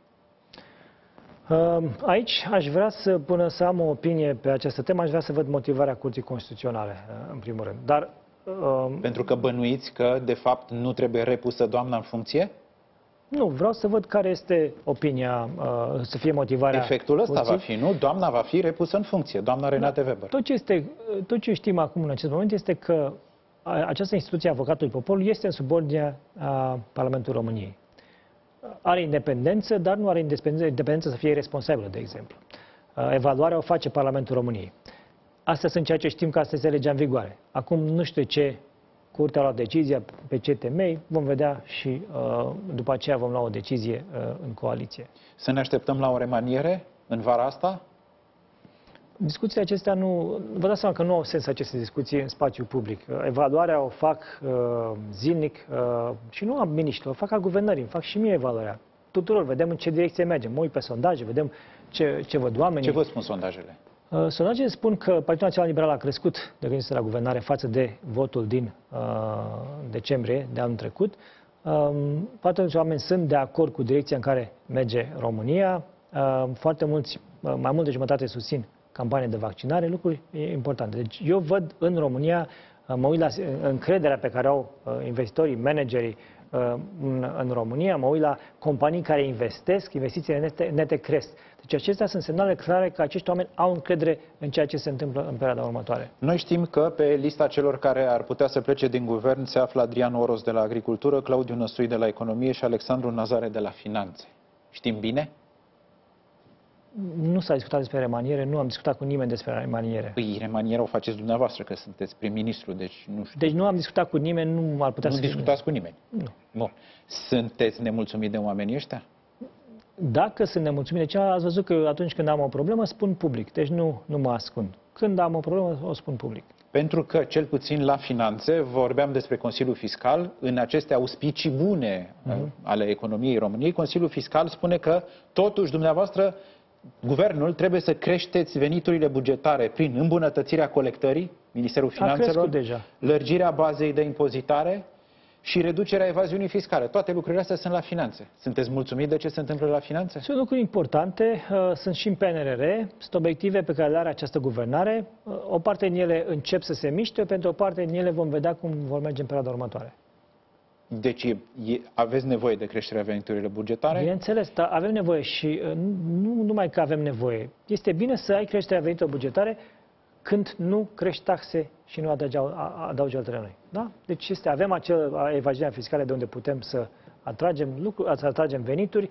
Aici aș vrea să, până să am o opinie pe această temă, aș vrea să văd motivarea Curții Constituționale, în primul rând. Dar Uh, Pentru că bănuiți că, de fapt, nu trebuie repusă doamna în funcție? Nu, vreau să văd care este opinia, uh, să fie motivarea. Efectul ăsta curții. va fi, nu? Doamna va fi repusă în funcție, doamna Renate Da. Weber. Tot ce, este, tot ce știm acum în acest moment este că această instituție a avocatului poporului este în subordinea a Parlamentului României. Are independență, dar nu are independență să fie responsabilă, de exemplu. Evaluarea o face Parlamentul României. Astea sunt ceea ce știm că asta este legea în vigoare. Acum nu știu ce Curtea a luat decizia, pe ce temei, vom vedea și după aceea vom lua o decizie în coaliție. Să ne așteptăm la o remaniere în vara asta? Discuțiile acestea nu... Vă dați seama că nu au sens aceste discuții în spațiu public. Evaluarea o fac uh, zilnic uh, și nu am miniștri, o fac a guvernării, fac și mie evaluarea. Tuturor, vedem în ce direcție mergem. Mă uit pe sondaje, vedem ce, ce văd oamenii. Ce vă spun sondajele? Uh, sondajele spun că Partidul Național Liberal a crescut de când este la guvernare față de votul din uh, decembrie de anul trecut. Uh, foarte mulți oameni sunt de acord cu direcția în care merge România. Uh, foarte mulți, uh, mai mult de jumătate susțin campanie de vaccinare, lucruri importante. Deci eu văd în România, mă uit la încrederea pe care au investitorii, managerii în, în România, mă uit la companii care investesc, investițiile nete, nete cresc. Deci acestea sunt semnale clare că acești oameni au încredere în ceea ce se întâmplă în perioada următoare. Noi știm că pe lista celor care ar putea să plece din guvern se află Adrian Oros de la Agricultură, Claudiu Năstui de la Economie și Alexandru Nazare de la Finanțe. Știm bine? Nu s-a discutat despre remaniere, nu am discutat cu nimeni despre remaniere. Păi, remaniera o faceți dumneavoastră, că sunteți prim-ministru, deci nu știu. Deci nu am discutat cu nimeni, nu ar putea nu să... Nu discutați cu nimeni? Nu. Bun. Sunteți nemulțumit de oamenii ăștia? Dacă sunt nemulțumit de ceva, ați văzut că atunci când am o problemă, spun public. Deci nu, nu mă ascund. Când am o problemă, o spun public. Pentru că, cel puțin la finanțe, vorbeam despre Consiliul Fiscal, în aceste auspicii bune uh-huh. ale economiei României, Consiliul Fiscal spune că, totuși, dumneavoastră, guvernul trebuie să creșteți veniturile bugetare prin îmbunătățirea colectării, Ministerul Finanțelor, deja. lărgirea bazei de impozitare și reducerea evaziunii fiscale. Toate lucrurile astea sunt la finanțe. Sunteți mulțumit de ce se întâmplă la finanțe? Sunt lucruri importante, sunt și în P N R R, sunt obiective pe care le are această guvernare. O parte din ele încep să se miște, pentru o parte din ele vom vedea cum vor merge în perioada următoare. Deci e, aveți nevoie de creșterea veniturilor bugetare? Bineînțeles, dar avem nevoie și nu numai că avem nevoie. Este bine să ai creșterea veniturilor bugetare când nu crești taxe și nu adaugi, adaugi altele noi. Da? Deci este, avem acea evaziune fiscală de unde putem să atragem, lucruri, să atragem venituri.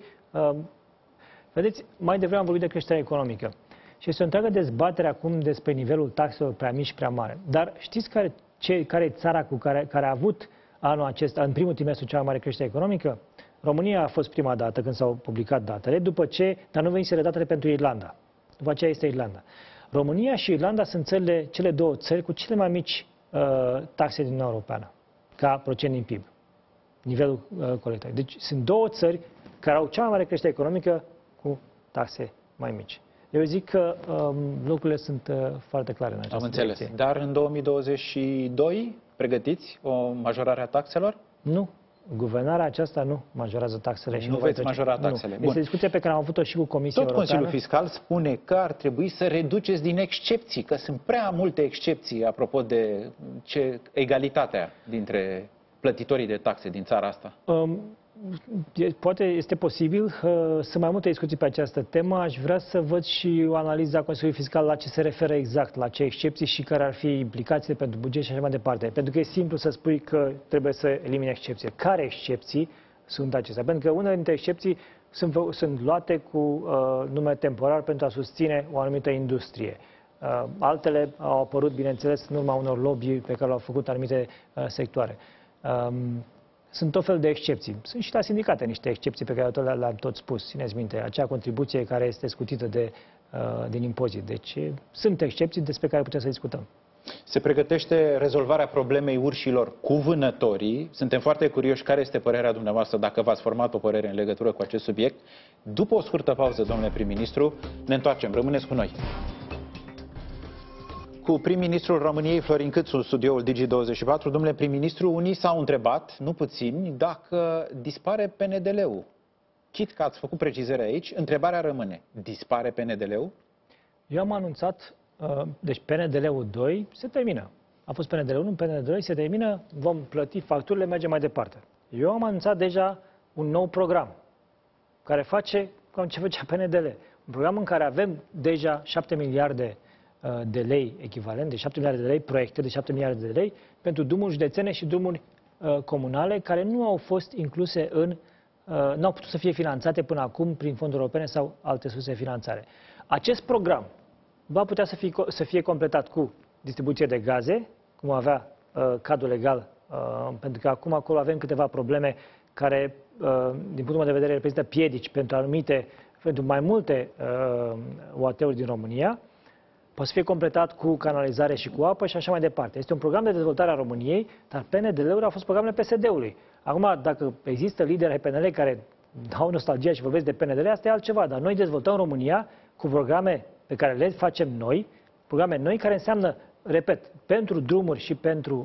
Vedeți, mai devreme am vorbit de creșterea economică. Și este o întreagă dezbatere acum despre nivelul taxelor prea mici și prea mare. Dar știți care, ce, care e țara cu care, care a avut anul acesta, în primul trimestru, cea mai mare creștere economică? România a fost prima dată când s-au publicat datele, după ce, dar nu veniseră datele pentru Irlanda. După aceea este Irlanda. România și Irlanda sunt țările, cele două țări cu cele mai mici uh, taxe din Uniunea Europeană, ca procent din P I B, nivelul uh, colectării. Deci sunt două țări care au cea mai mare creștere economică cu taxe mai mici. Eu zic că um, lucrurile sunt uh, foarte clare în această Am înțeles. direcție. Dar în două mii douăzeci și doi pregătiți o majorare a taxelor? Nu. Guvernarea aceasta nu majorează taxele. Nu și nu veți majora taxele. Nu. Este o discuție pe care am avut-o și cu Comisia Tot Europeană. Consiliul Fiscal spune că ar trebui să reduceți din excepții, că sunt prea multe excepții apropo de ce, egalitatea dintre plătitorii de taxe din țara asta. Um, Poate este posibil, uh, sunt mai multe discuții pe această temă. Aș vrea să văd și o analiză a Consiliului Fiscal la ce se referă exact, la ce excepții și care ar fi implicațiile pentru buget și așa mai departe. Pentru că e simplu să spui că trebuie să elimini excepții. Care excepții sunt acestea? Pentru că unele dintre excepții sunt, sunt luate cu uh, nume temporar pentru a susține o anumită industrie. Uh, altele au apărut, bineînțeles, în urma unor lobby pe care le-au făcut anumite uh, sectoare. Um, Sunt tot fel de excepții. Sunt și la sindicate niște excepții pe care le-am tot spus. Țineți minte, acea contribuție care este scutită de, uh, din impozit. Deci sunt excepții despre care putem să discutăm. Se pregătește rezolvarea problemei urșilor cu vânătorii. Suntem foarte curioși care este părerea dumneavoastră, dacă v-ați format o părere în legătură cu acest subiect. După o scurtă pauză, domnule prim-ministru, ne întoarcem. Rămâneți cu noi. Cu prim-ministrul României, Florin Câțu, în studioul Digi douăzeci și patru. Domnule prim-ministru, unii s-au întrebat, nu puțini, dacă dispare P N D L-ul. Chit că ați făcut precizări aici, întrebarea rămâne. Dispare P N D L-ul? Eu am anunțat, uh, deci P N D L-ul doi se termină. a fost P N D L unu, P N D L doi, se termină, vom plăti facturile, mergem mai departe. Eu am anunțat deja un nou program care face cam ce făcea P N D L. Un program în care avem deja șapte miliarde de lei echivalent, de șapte miliarde de lei, proiecte de șapte miliarde de lei pentru drumuri județene și drumuri uh, comunale care nu au fost incluse în, uh, nu au putut să fie finanțate până acum prin fonduri europene sau alte surse de finanțare. Acest program va putea să fie, să fie completat cu distribuție de gaze, cum avea uh, cadrul legal, uh, pentru că acum acolo avem câteva probleme care, uh, din punctul meu de vedere, reprezintă piedici pentru anumite, pentru mai multe uh, U A T-uri din România. Poate să fie completat cu canalizare și cu apă și așa mai departe. Este un program de dezvoltare a României, dar P N D L-uri au fost programele P S D-ului. Acum, dacă există lideri ai P N L care dau nostalgie și vorbesc de P N D L, asta e altceva. Dar noi dezvoltăm România cu programe pe care le facem noi, programe noi care înseamnă, repet, pentru drumuri și pentru,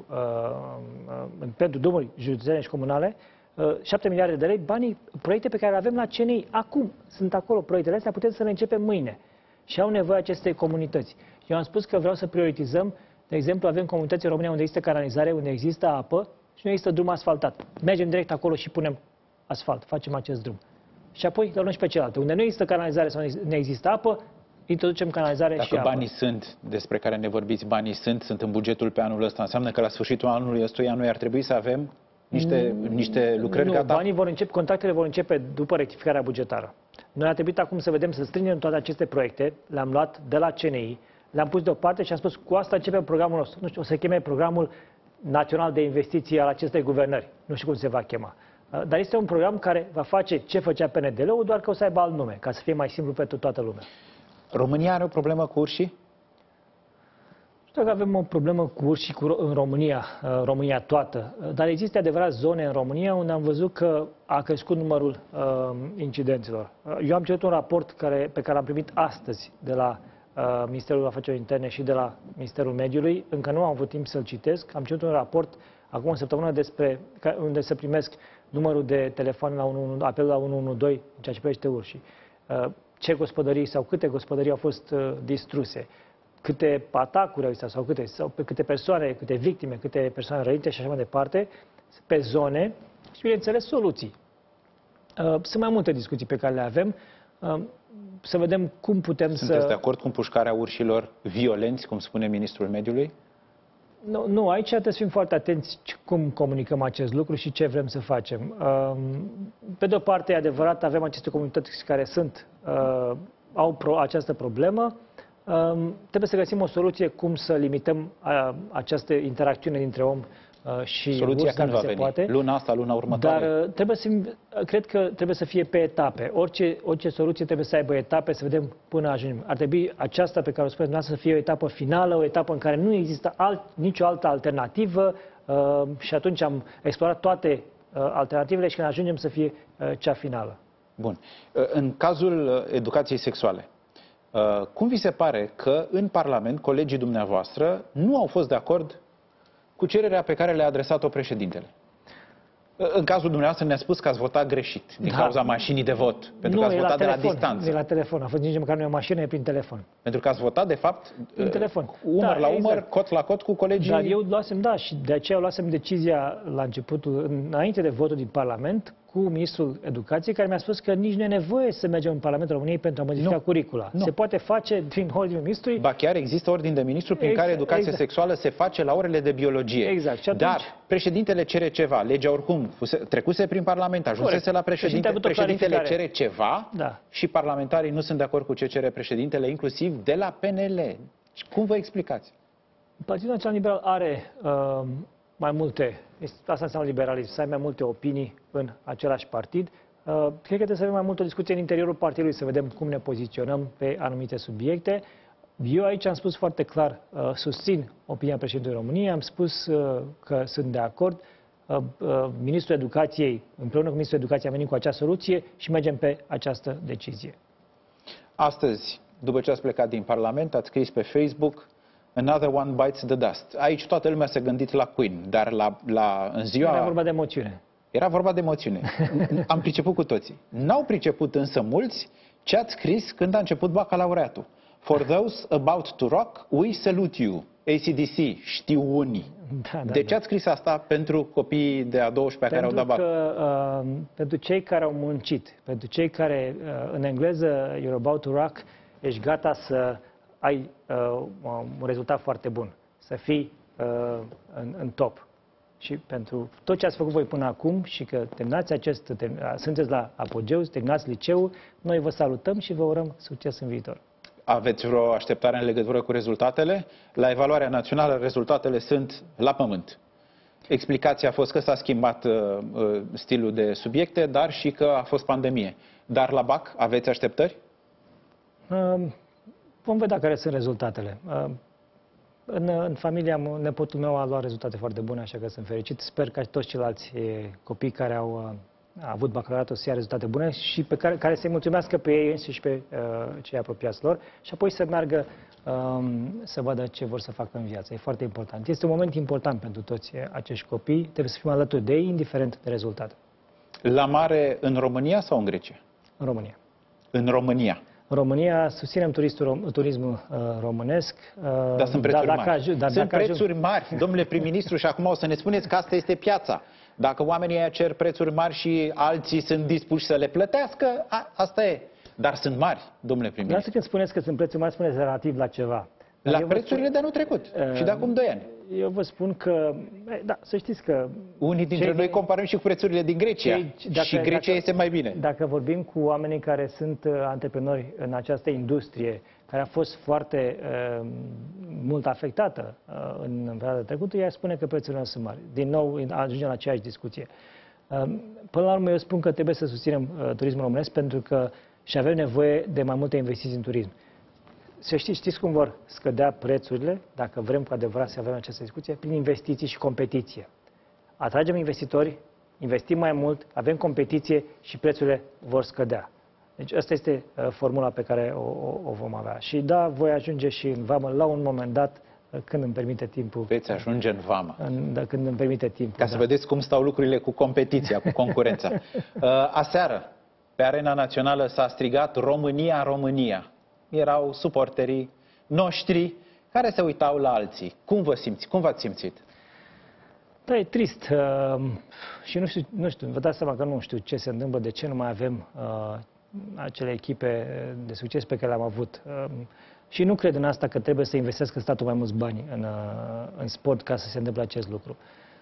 uh, uh, pentru drumuri județene și comunale, uh, șapte miliarde de lei, banii, proiecte pe care le avem la C N I. Acum sunt acolo proiectele astea, putem să le începem mâine. Și au nevoie aceste comunități. Eu am spus că vreau să prioritizăm, de exemplu, avem comunități în România unde există canalizare, unde există apă și nu există drum asfaltat. Mergem direct acolo și punem asfalt, facem acest drum. Și apoi le luăm și pe celelalte. Unde nu există canalizare sau nu există apă, introducem canalizare Dacă și apă. Dacă banii sunt, despre care ne vorbiți, banii sunt, sunt în bugetul pe anul ăsta, înseamnă că la sfârșitul anului ăstuia noi ar trebui să avem niște, mm, niște lucrări nu, gata? Banii vor începe, contractele vor începe după rectificarea bugetară. Noi a trebuit acum să vedem, să strângem toate aceste proiecte, le-am luat de la C N I, le-am pus deoparte și am spus, cu asta începem programul nostru. Nu știu, o să cheme Programul Național de Investiții al acestei guvernări. Nu știu cum se va chema. Dar este un program care va face ce făcea P N D L-ul, doar că o să aibă alt nume, ca să fie mai simplu pentru toată lumea. România are o problemă cu urșii? Nu știu dacă avem o problemă cu urși în România, România toată, dar există adevărat zone în România unde am văzut că a crescut numărul uh, incidenților. Eu am cerut un raport care, pe care l-am primit astăzi de la uh, Ministerul Afacerilor Interne și de la Ministerul Mediului. Încă nu am avut timp să-l citesc. Am cerut un raport acum o săptămână despre unde să primesc numărul de telefon la unu unu doi, apel la unu unu doi în ceea ce privește urșii. Uh, ce gospodării sau câte gospodării au fost uh, distruse, câte atacuri au existat sau câte, sau pe câte persoane, câte victime, câte persoane rănite și așa mai departe, pe zone și, bineînțeles, soluții. Uh, sunt mai multe discuții pe care le avem. Uh, să vedem cum putem Sunteți să... Sunteți de acord cu împușcarea urșilor violenți, cum spune ministrul mediului? Nu, nu, aici trebuie să fim foarte atenți cum comunicăm acest lucru și ce vrem să facem. Pe de o parte, e adevărat, avem aceste comunități care sunt, au pro, această problemă. Trebuie să găsim o soluție cum să limităm această interacțiune dintre om și Soluția când va se veni? Poate. Luna asta, luna următoare? Dar trebuie să, cred că trebuie să fie pe etape. Orice, orice soluție trebuie să aibă etape, să vedem până ajungem. Ar trebui aceasta pe care o spuneți dumneavoastră să fie o etapă finală, o etapă în care nu există alt, nicio altă alternativă uh, și atunci am explorat toate uh, alternativele și când ajungem să fie uh, cea finală. Bun. În cazul educației sexuale, cum vi se pare că în Parlament colegii dumneavoastră nu au fost de acord cu cererea pe care le-a adresat-o președintele? În cazul dumneavoastră ne-a spus că ați votat greșit din da. cauza mașinii de vot, pentru nu, că ați votat la de telefon, la distanță. Nu, la telefon. A fost nici măcar nu e o mașină, e prin telefon. Pentru că ați votat, de fapt, prin telefon. umăr da, la umăr, exact. cot la cot cu colegii. Dar eu luasem, da, și de aceea luasem decizia la începutul, înainte de votul din Parlament, cu ministrul Educației, care mi-a spus că nici nu e nevoie să mergem în Parlamentul României pentru a modifica nu. curicula. Nu. Se poate face prin ordinul ministrului. Ba chiar există ordin de ministru prin exact, care educația exact. sexuală se face la orele de biologie. Exact. Și atunci... Dar președintele cere ceva. Legea oricum fuse, trecuse prin Parlament, ajunsese Corect. la președinte. Președintele cere ceva da. și parlamentarii nu sunt de acord cu ce cere președintele, inclusiv de la P N L. Cum vă explicați? Partidul Național Liberal are uh, mai multe, asta înseamnă liberalism, să ai mai multe opinii în același partid. Uh, cred că trebuie să avem mai mult o discuție în interiorul partidului, să vedem cum ne poziționăm pe anumite subiecte. Eu aici am spus foarte clar, uh, susțin opinia președintelui României, am spus uh, că sunt de acord. Uh, uh, Ministrul Educației, împreună cu Ministrul Educației, a venit cu acea soluție și mergem pe această decizie. Astăzi, după ce ați plecat din Parlament, ați scris pe Facebook: Another one bites the dust. Aici toată lumea s-a gândit la Queen, dar la, la, în ziua... Era vorba de emoțiune. Era vorba de emoțiune. Am priceput cu toții. N-au priceput însă mulți ce ați scris când a început bacalaureatul. For those about to rock, we salute you. A C D C, știu unii. Da, da, de ce da. ați scris asta pentru copiii de a douăsprezecea care au dat bac? Că, uh, pentru cei care au muncit, pentru cei care, uh, în engleză, you're about to rock, ești gata să ai uh, un rezultat foarte bun, să fii uh, în, în top. Și pentru tot ce ați făcut voi până acum și că terminați acest, term, sunteți la apogeu, terminați liceul, noi vă salutăm și vă urăm succes în viitor. Aveți vreo așteptare în legătură cu rezultatele? La evaluarea națională, rezultatele sunt la pământ. Explicația a fost că s-a schimbat uh, stilul de subiecte, dar și că a fost pandemie. Dar la bac aveți așteptări? Uh, vom vedea care sunt rezultatele. Uh, în, în familia, nepotul meu a luat rezultate foarte bune, așa că sunt fericit. Sper ca toți ceilalți copii care au uh, a avut bacalaureatul să ia rezultate bune și pe care, care să-i mulțumească pe ei înșiși și pe uh, cei apropiați lor și apoi să meargă um, să vadă ce vor să facă în viață. E foarte important. Este un moment important pentru toți acești copii. Trebuie să fim alături de ei, indiferent de rezultate. La mare în România sau în Grecia? În România. În România. În România susținem turistul, turismul uh, românesc. Uh, dar sunt prețuri dar mari. Dacă, dar sunt dacă prețuri mari, domnule prim-ministru, și acum o să ne spuneți că asta este piața. Dacă oamenii aia cer prețuri mari și alții sunt dispuși să le plătească, a, asta e. Dar sunt mari, domnule prim-ministru. Dar când spuneți că sunt prețuri mari, spuneți relativ la ceva. La prețurile spun... de anul trecut uh, și de acum doi ani. Eu vă spun că, da, să știți că... Unii dintre noi comparăm și cu prețurile din Grecia cei, dacă, și Grecia dacă, este mai bine. Dacă vorbim cu oamenii care sunt antreprenori în această industrie, care a fost foarte uh, mult afectată uh, în perioada trecută, ea spune că prețurile sunt mari. Din nou ajungem la aceeași discuție. Uh, până la urmă eu spun că trebuie să susținem uh, turismul românesc pentru că și avem nevoie de mai multe investiții în turism. Să știți, știți cum vor scădea prețurile, dacă vrem cu adevărat să avem această discuție, prin investiții și competiție. Atragem investitori, investim mai mult, avem competiție și prețurile vor scădea. Deci asta este uh, formula pe care o, o, o vom avea. Și da, voi ajunge și în vamă la un moment dat, uh, când îmi permite timpul. Veți ajunge în vamă. În, da, când îmi permite timpul. Ca da. să vedeți cum stau lucrurile cu competiția, cu concurența. uh, aseară, pe arena națională s-a strigat România, România. Erau suporterii noștri care se uitau la alții. Cum vă simți? Cum v-ați simțit? Da, e trist. Uh, și nu știu, nu știu, vă dați seama că nu știu ce se întâmplă, de ce nu mai avem uh, acele echipe de succes pe care le-am avut. Uh, și nu cred în asta că trebuie să investească statul mai mulți bani în, uh, în sport ca să se întâmple acest lucru.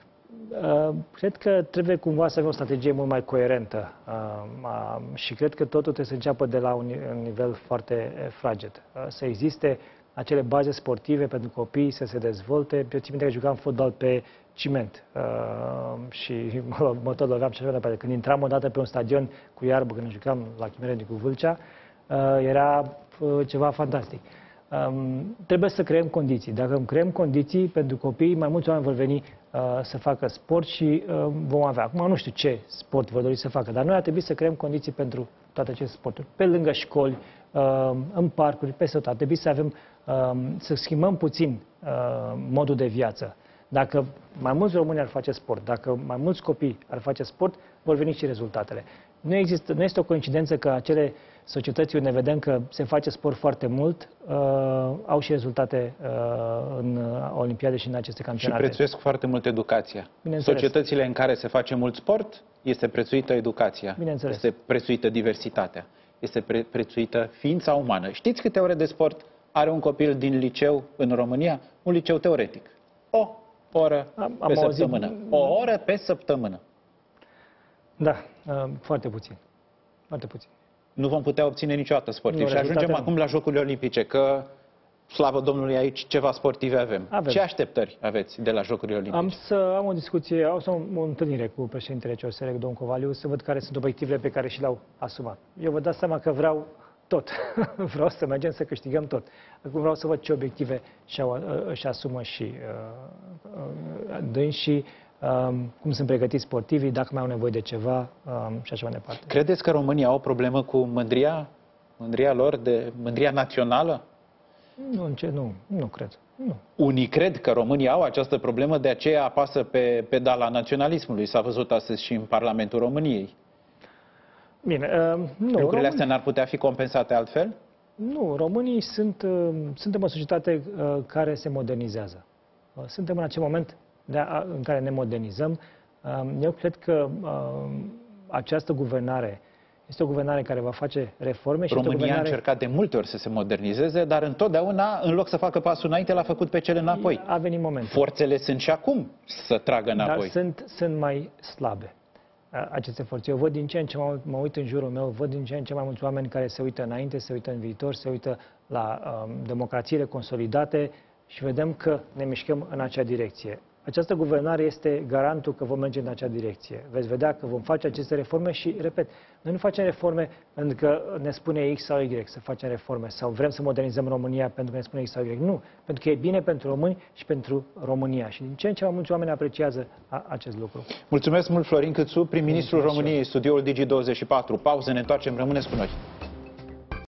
Uh, cred că trebuie cumva să avem o strategie mult mai coerentă uh, uh, și cred că totul trebuie să înceapă de la un, un nivel foarte fraged. Uh, să existe acele baze sportive pentru copii să se dezvolte. Eu țin minte că jucam fotbal pe ciment uh, și mă, mă tot loveam și așa departe. Când intram odată pe un stadion cu iarbă, când jucam la Chimereni cu Vâlcea, uh, era uh, ceva fantastic. Um, trebuie să creăm condiții. Dacă creăm condiții pentru copii, mai mulți oameni vor veni uh, să facă sport și uh, vom avea. Acum nu știu ce sport vor dori să facă, dar noi ar trebui să creăm condiții pentru toate aceste sporturi. Pe lângă școli, uh, în parcuri, peste tot. Ar trebui să avem, uh, să schimbăm puțin uh, modul de viață. Dacă mai mulți români ar face sport, dacă mai mulți copii ar face sport, vor veni și rezultatele. Nu, există, nu este o coincidență că acele societăți unde vedem că se face sport foarte mult, uh, au și rezultate uh, în Olimpiade și în aceste campionate. Și prețuiesc foarte mult educația. Societățile în care se face mult sport, este prețuită educația, este prețuită diversitatea, este pre prețuită ființa umană. Știți câte ore de sport are un copil din liceu în România? Un liceu teoretic. O oră am, am pe auzit... săptămână. O oră pe săptămână. Da, uh, foarte puțin. Foarte puțin. Nu vom putea obține niciodată sportiv. Și ajungem nu. acum la Jocurile Olimpice, că, slavă Domnului, aici ceva sportive avem. avem. Ce așteptări aveți de la Jocurile Olimpice? Am să am o discuție, am să am o întâlnire cu președintele C O S R, domnul Covaliu, să văd care sunt obiectivele pe care și le-au asumat. Eu vă dați seama că vreau tot. Vreau să mergem să câștigăm tot. Acum vreau să văd ce obiective și-au, își asumă și uh, uh, dânsii, Um, cum sunt pregătiți sportivii, dacă mai au nevoie de ceva um, și așa mai departe. Credeți că România au o problemă cu mândria, mândria lor, de mândria națională? Nu, ce, nu, nu cred. Nu. Unii cred că România au această problemă, de aceea apasă pe pedala naționalismului. S-a văzut astăzi și în Parlamentul României. Bine, um, nu. Lucrurile astea n-ar putea fi compensate altfel? Nu, românii sunt, uh, suntem o societate uh, care se modernizează. Uh, suntem în acel moment de a, în care ne modernizăm. Uh, eu cred că uh, această guvernare este o guvernare care va face reforme. Și România guvernare... a încercat de multe ori să se modernizeze, dar întotdeauna, în loc să facă pasul înainte, l-a făcut pe cele înapoi. A venit momentul. Forțele sunt și acum să tragă înapoi. Dar sunt, sunt mai slabe aceste forțe. Eu văd din ce în ce, mă, mă uit în jurul meu, văd din ce în ce mai mulți oameni care se uită înainte, se uită în viitor, se uită la um, democrațiile consolidate și vedem că ne mișcăm în acea direcție. Această guvernare este garantul că vom merge în acea direcție. Veți vedea că vom face aceste reforme și, repet, noi nu facem reforme pentru că ne spune X sau Y să facem reforme sau vrem să modernizăm România pentru că ne spune X sau Y. Nu, pentru că e bine pentru români și pentru România. Și din ce în ce mai mulți oameni apreciază a, acest lucru. Mulțumesc mult, Florin Câțu, prim-ministrul României, studioul Digi douăzeci și patru. Pauză, ne întoarcem, rămâneți cu noi.